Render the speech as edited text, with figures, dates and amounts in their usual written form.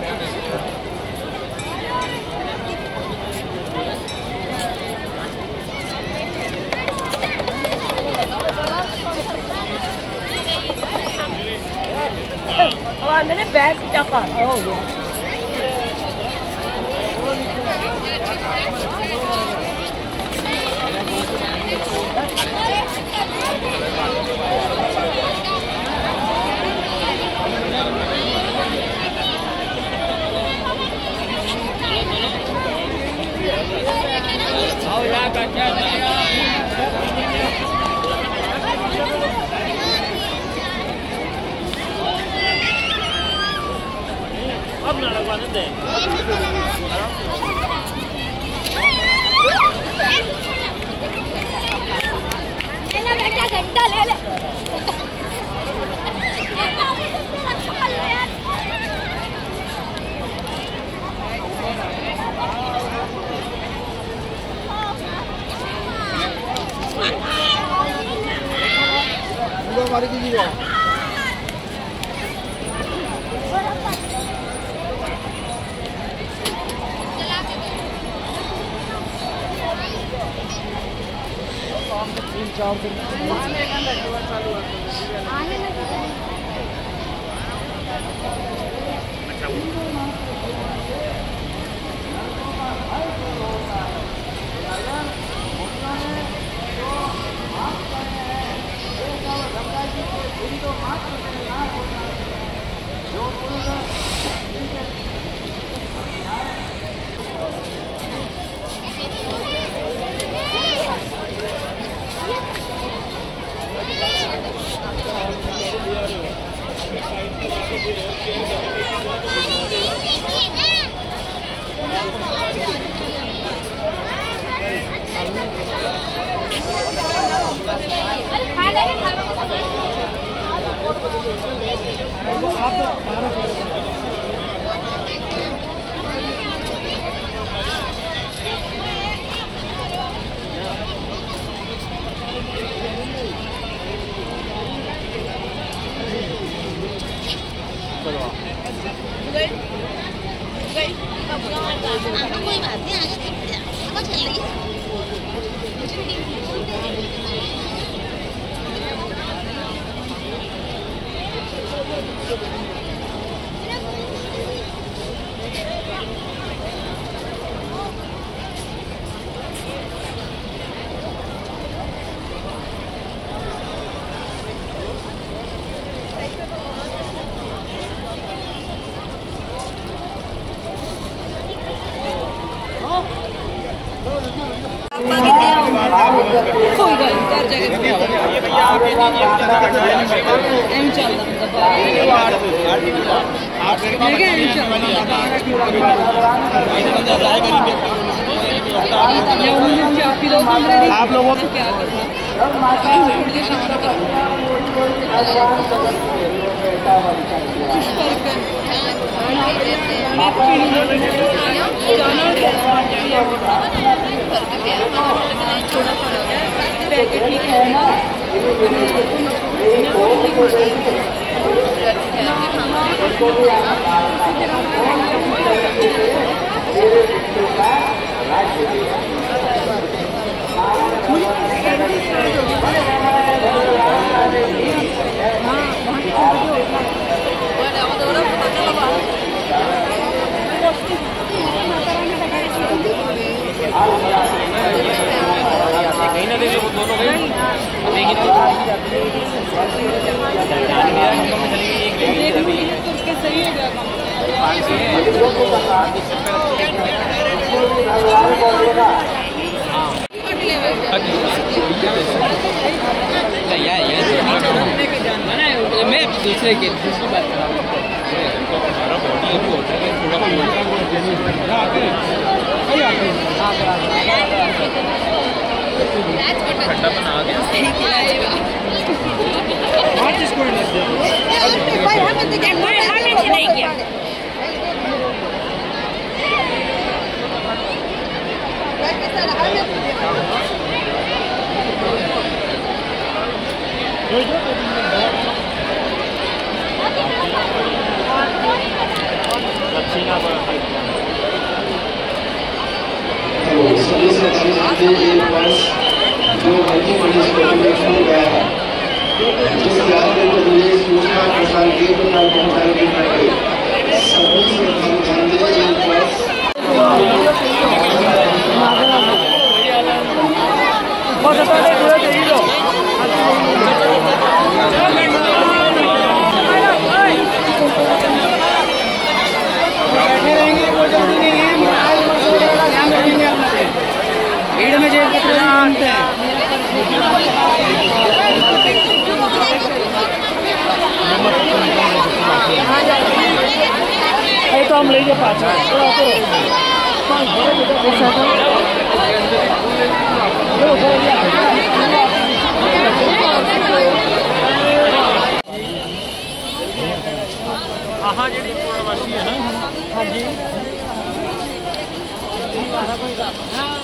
मैंने बैग चापा हो गया अब ना लगवाने दे ना बेटा घंटा ले ले हमारी दीजिए चार दिन कोई बात नहीं आगे चल रही है कोई गल कर जगह ये भैया आके दीजिए एम चल रहा आप लोगों को क्या कहीं ना देखिए वो दोनों गए लेकिन सही हो गया मैं दूसरे की बात कर रहा हूँ ठंडा बना गया नहीं किया सभी से एक वर्ष जो मल्टी पुलिस कोऑर्डिनेशन में गया है, जिस यात्री को मिले सूचना प्रसार गेट पर पहुंचाने के लिए सभी से ध्यान दें। एक वर्ष भीड़ में जेब कतरे मानते हैं। तो हम लेंगे पाँच हाँ जी पूर्णवासी है ना। हाँ जी।